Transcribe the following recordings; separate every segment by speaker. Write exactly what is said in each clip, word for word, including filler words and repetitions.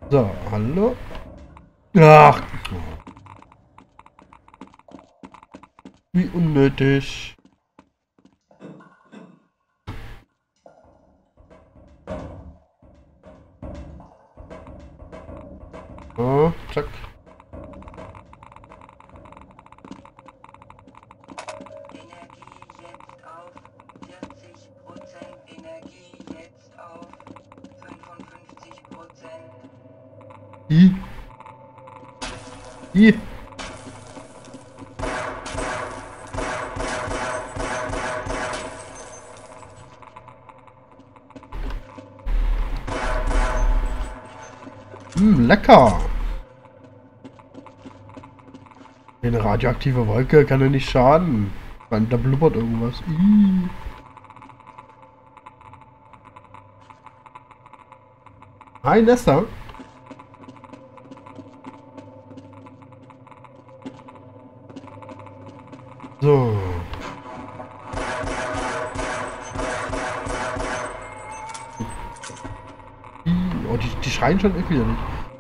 Speaker 1: So, hallo? Ach, wie unnötig. So, zack. I. I. Hm, lecker. Eine radioaktive Wolke kann ja nicht schaden. Weil da blubbert irgendwas. Ih. Hi, Nesta. So. Ih. Oh, die, die schreien schon irgendwie nicht.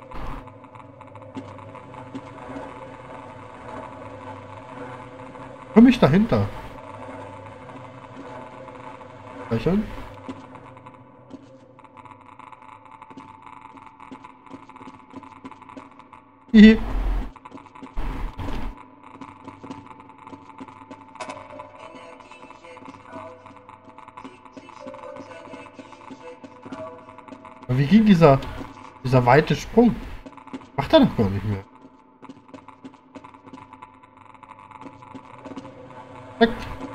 Speaker 1: Komm ich dahinter? Speichern? Hihi. Aber wie ging dieser, dieser weite Sprung? Macht er doch gar nicht mehr. Zack.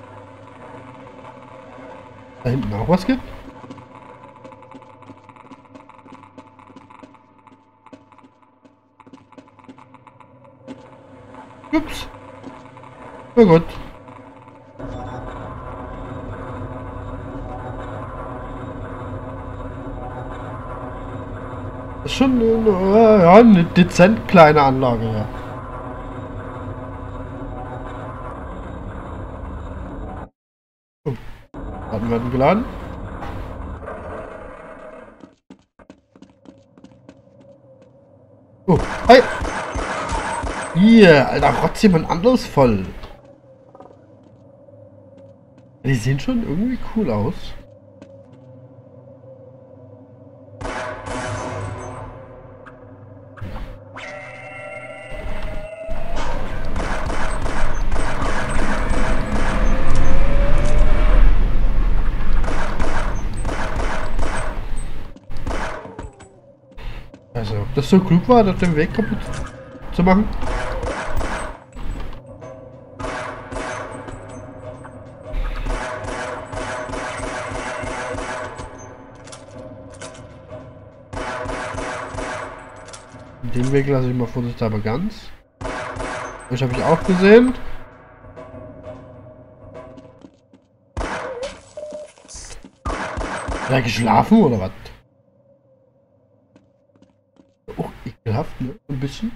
Speaker 1: Da hinten auch was gibt? Ups. Na gut. Das ist schon eine, ja, eine dezent kleine Anlage, ja. Oh, Daten werden geladen. Oh, hi! Hier, Alter, rotzt jemand anderes voll. Die sehen schon irgendwie cool aus. Also, ob das so klug war, das den Weg kaputt zu machen? Den Weg lasse ich mal vorsichtshalber ganz. Das habe ich auch gesehen. Hat er geschlafen oder was? Oh, ekelhaft, ne? Ein bisschen.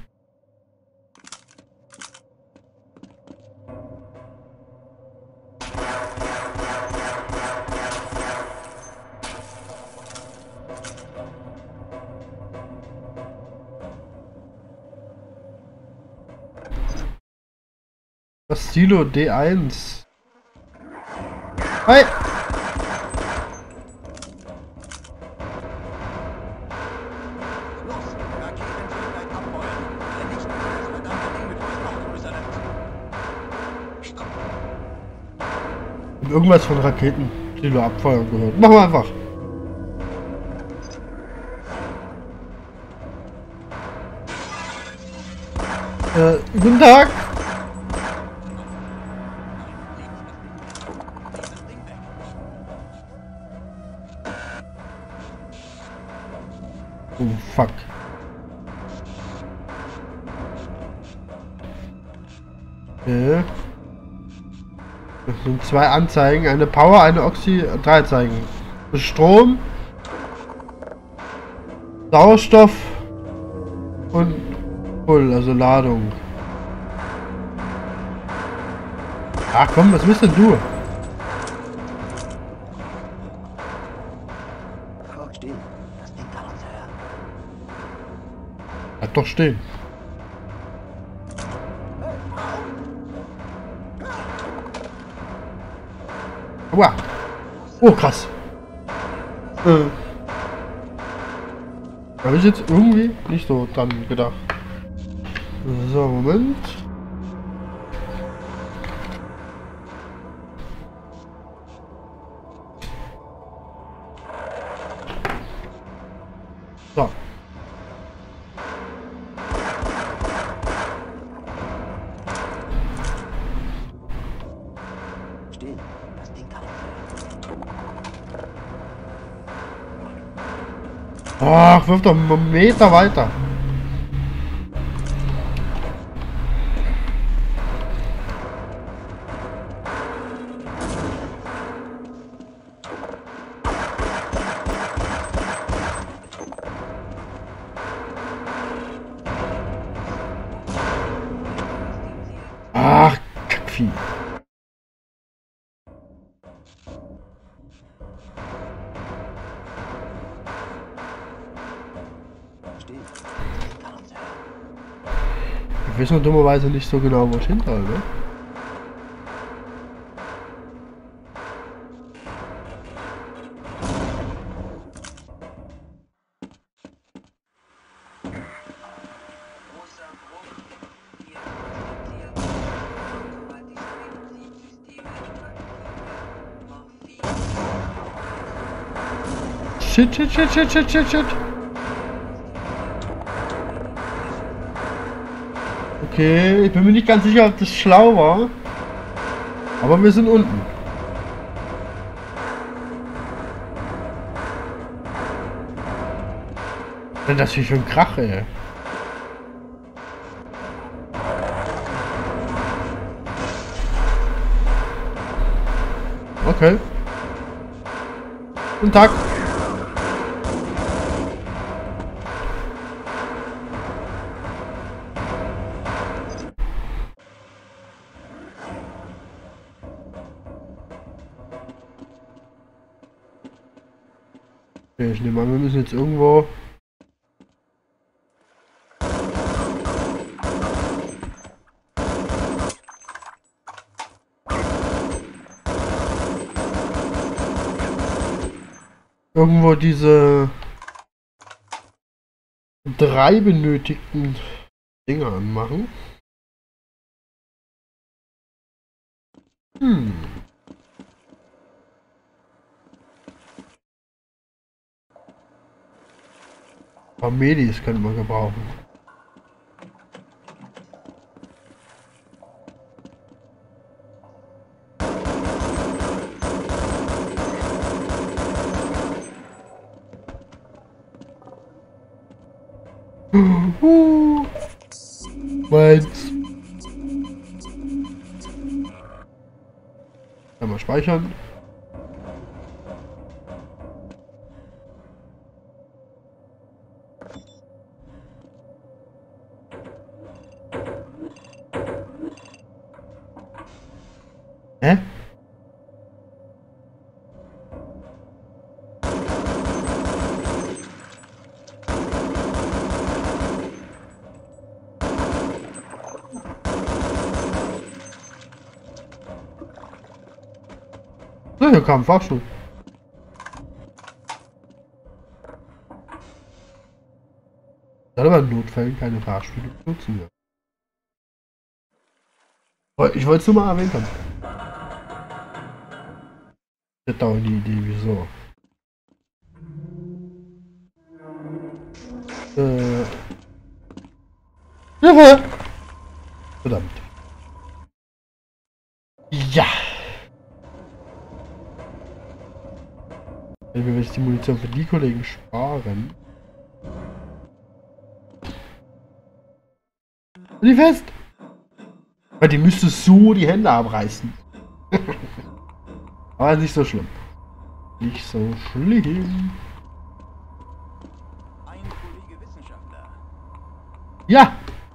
Speaker 1: Das Silo D eins. Hi! Irgendwas von Raketen, Silo abfeuern gehört. Machen wir einfach. Äh, guten Tag. Oh, fuck. Okay. Das sind zwei Anzeigen, eine Power, eine Oxy, drei Zeigen. Strom, Sauerstoff und Pull, also Ladung. Ach komm, was bist denn du?
Speaker 2: Oh, still. Das Ding kann uns hören.
Speaker 1: Bleib doch stehen. Aua. Oh, krass. Äh. Habe ich jetzt irgendwie nicht so dran gedacht. So, Moment. So.
Speaker 2: Still, das Ding kann.
Speaker 1: Ach, wirf doch einen Meter weiter. Ach, Kackvieh.
Speaker 2: Still. Kann uns hören.
Speaker 1: Ich weiß nur dummerweise nicht so genau, wo ich hin soll, ne?
Speaker 3: Großer Bruch. Hier konstatiert. Automatische Medizinsysteme aktiviert. Morphin.
Speaker 1: Shit, shit, shit, shit, shit, shit, shit. Okay, ich bin mir nicht ganz sicher, ob das schlau war. Aber wir sind unten. Denn das hier schon Krach, ey. Okay. Guten Tag. Okay, ich nehme an, wir müssen jetzt irgendwo... irgendwo diese drei benötigten Dinge anmachen. Hm. Ein paar Medis könnte man gebrauchen. Uh, meins. Einmal speichern. Hä? So, hier kam ein Fahrstuhl. Dann aber in Notfällen keine Fahrstühle benutzen wir. Ich wollte es nur mal erwähnt haben. Ich hätte auch die Idee, wieso. Äh. Hilfe! Verdammt. Ja! Wenn wir jetzt die Munition für die Kollegen sparen. Die fest! Weil die müsste so die Hände abreißen. Aber nicht so schlimm. Nicht so schlimm.
Speaker 2: Ein Kollege Wissenschaftler.
Speaker 1: Ja!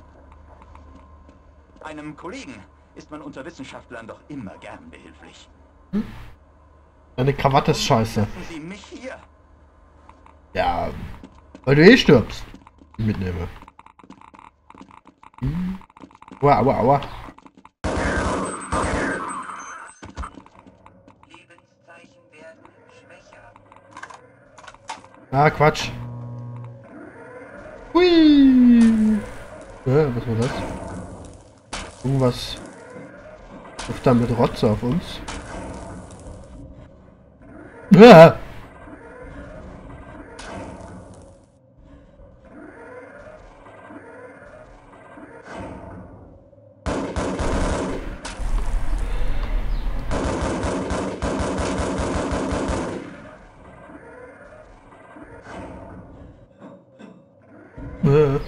Speaker 2: Einem Kollegen ist man unter Wissenschaftlern doch immer gern behilflich.
Speaker 1: Hm? Deine Krawatte ist scheiße.
Speaker 2: Lassen Sie mich hier.
Speaker 1: Ja, weil du eh stirbst. Mitnehme. Aua, aua, aua.
Speaker 3: Lebenszeichen werden schwächer.
Speaker 1: Ah, Quatsch. Hui. Ja, was war das? Irgendwas trifft da mit Rotze auf uns. Ja. Ja.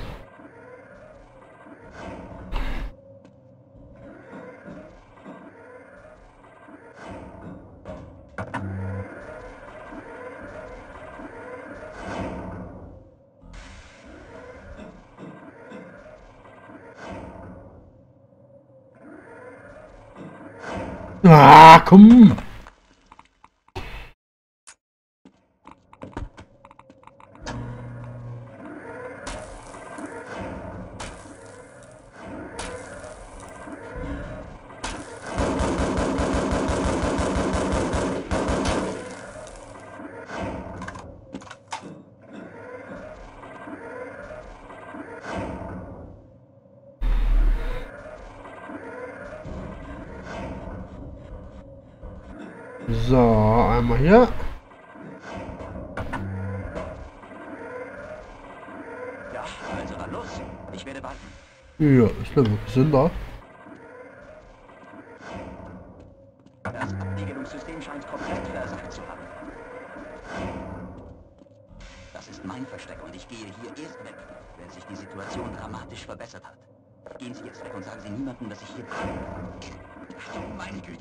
Speaker 1: Ah, komm! So, einmal hier.
Speaker 2: Ja, also dann los. Ich werde warten.
Speaker 1: Ja, ist glaube ich gesünder.
Speaker 2: Das Abriegelungssystem scheint komplett versagt zu haben. Das ist mein Versteck und ich gehe hier erst weg, wenn sich die Situation dramatisch verbessert hat. Gehen Sie jetzt weg und sagen Sie niemandem, dass ich hier bin. Ach du meine Güte.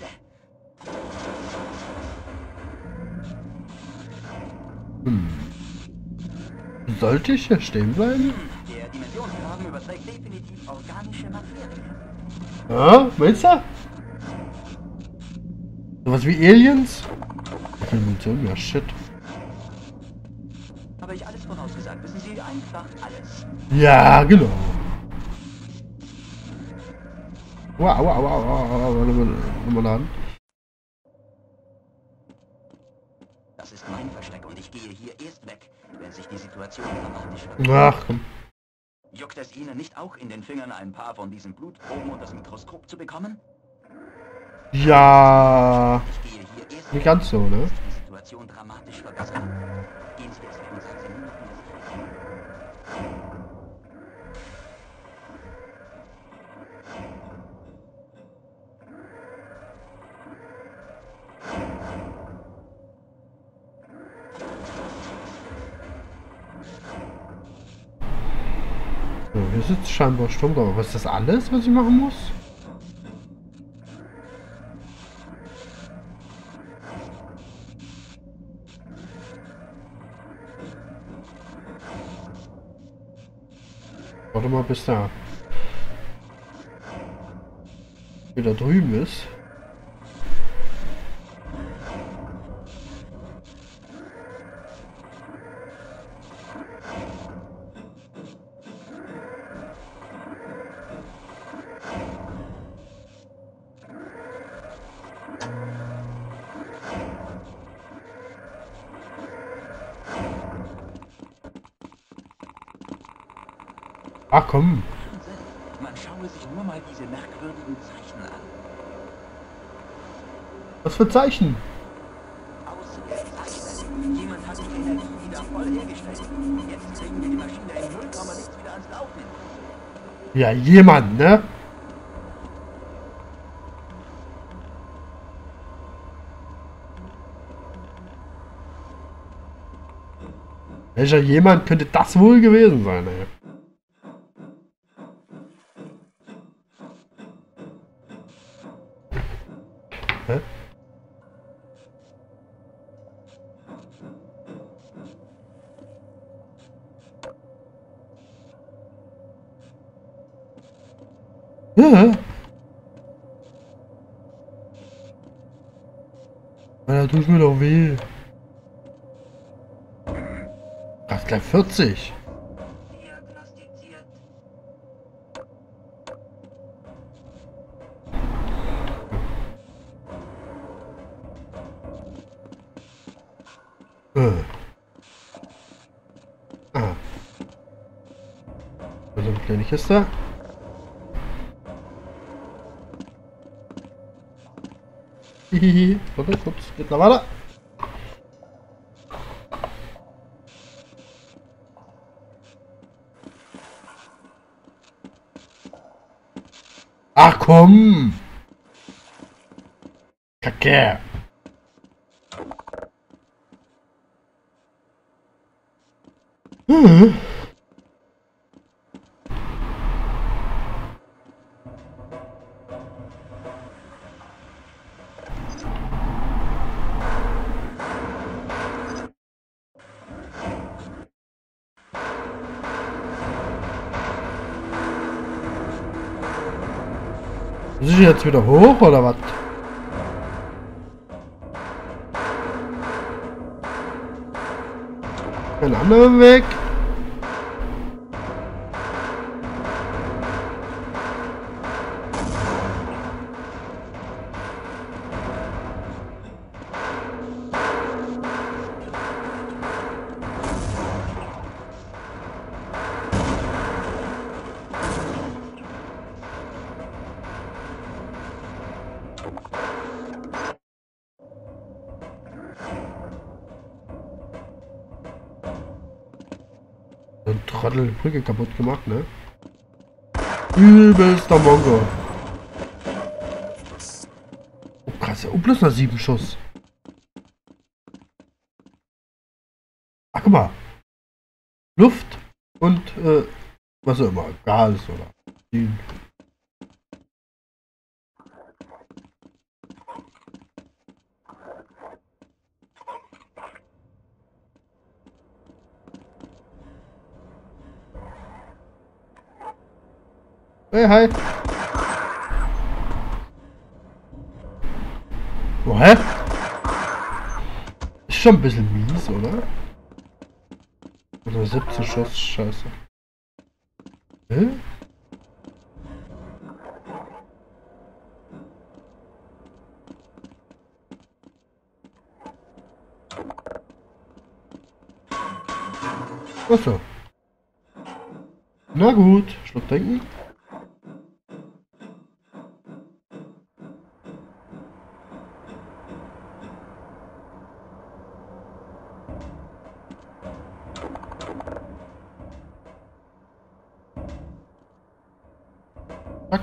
Speaker 1: Hm. Sollte ich hier stehen bleiben?
Speaker 2: Der Dimensionsgraben überträgt definitiv organische Materie.
Speaker 1: Ja, meinst du? Sowas wie Aliens? Dimension, ja shit.
Speaker 2: Habe ich alles vorausgesagt, wissen Sie, einfach alles.
Speaker 1: Ja, genau. Wow, wow, wow, wow, wow, nochmal laden.
Speaker 2: Das ist mein Versteck und ich gehe hier erst weg, wenn sich die Situation dramatisch verbessert.
Speaker 1: Ach komm.
Speaker 2: Juckt es Ihnen nicht auch in den Fingern, ein paar von diesen Blutproben und das Mikroskop zu bekommen?
Speaker 1: Ja.
Speaker 2: Ich gehe hier erst
Speaker 1: Nicht ganz so, ne?
Speaker 2: wenn sich die Situation dramatisch verbessert. Gehen Sie jetzt weg und sagen Sie niemandem, dass ich hier bin.
Speaker 1: So, hier sitzt scheinbar Sturm drauf. Was ist das alles, was ich machen muss? Warte mal, bis da wieder drüben ist. Ach komm.
Speaker 2: Man schaue sich nur mal diese merkwürdigen Zeichen an.
Speaker 1: Was für Zeichen?
Speaker 2: Ausgezeichnet. Jemand hat die Energie wieder voll hergestellt. Jetzt kriegen wir die Maschine in null Komma nichts wieder ans Laufen.
Speaker 1: Ja, jemand, ne? Welcher jemand könnte das wohl gewesen sein, ey? Hä? Ja. Ja, tut mir doch weh. Ach, gleich vierzig.
Speaker 3: Diagnostiziert.
Speaker 1: Kleine Kiste. Hihihi. Warte, kurz. Geht noch weiter. Ach komm! Kacke! Hm. Muss ich jetzt wieder hoch oder was? Ein anderer Weg. So ein Trottel, die Brücke kaputt gemacht, ne? Übelster Mongo. Oh krass, oh, bloß noch sieben Schuss. Ach, guck mal. Luft und, äh, was auch immer, Gas oder Benzin. Hey, hi. Oh, hä? Ist schon ein bisschen mies, oder? Oder siebzehn Schuss, scheiße. Hä? Achso. Na gut, Schluck trinken. Zack.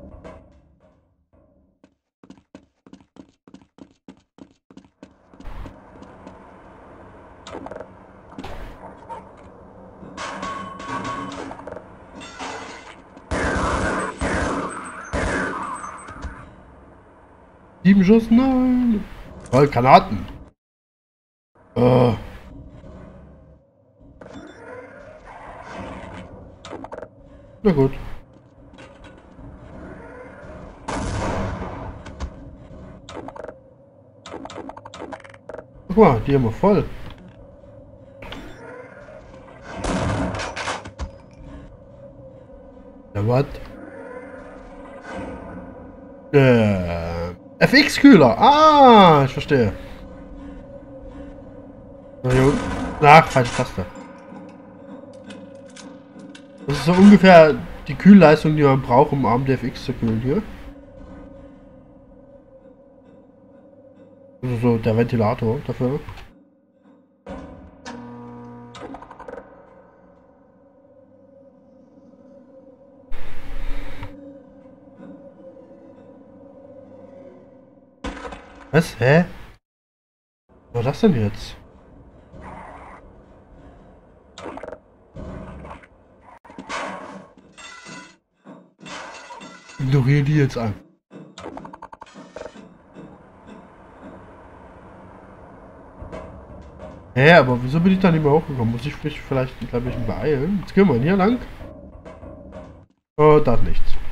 Speaker 1: Sieben Schuss, nein. Voll Granaten. Äh. Na gut. Guck mal, die haben wir voll. Ja, was? Äh, F X-Kühler. Ah, ich verstehe. Ach, falsche Taste. Das ist so ungefähr die Kühlleistung, die man braucht, um A M D F X zu kühlen hier. Also so der Ventilator dafür. Was? Hä? Was war das denn jetzt? Ignoriere die jetzt an. Hä, aber wieso bin ich da nicht mehr hochgekommen? Muss ich mich vielleicht ein bisschen beeilen? Jetzt gehen wir hier lang. Oh, da ist nichts.